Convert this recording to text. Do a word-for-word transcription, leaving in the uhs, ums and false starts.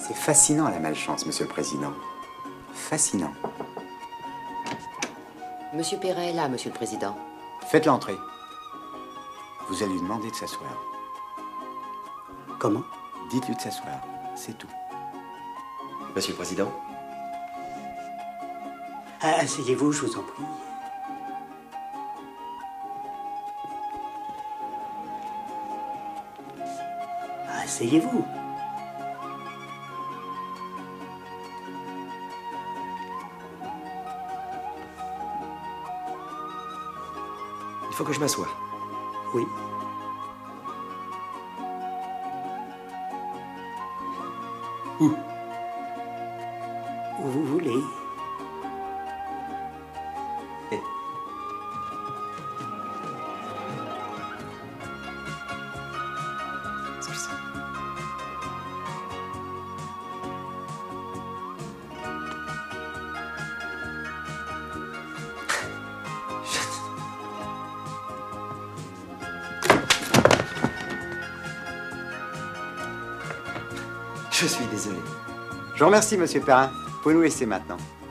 C'est fascinant la malchance, Monsieur le Président. Fascinant. Monsieur Perret est là, Monsieur le Président. Faites l'entrée. Vous allez lui demander de s'asseoir. Comment? Dites-lui de s'asseoir, c'est tout. Monsieur le Président. Ah, asseyez-vous, je vous en prie. Asseyez-vous. Il faut que je m'assoie. Oui. Où? Où vous voulez. Eh. Excusez. Je suis désolé. Je vous remercie, Monsieur Perrin. Vous pouvez nous laisser maintenant.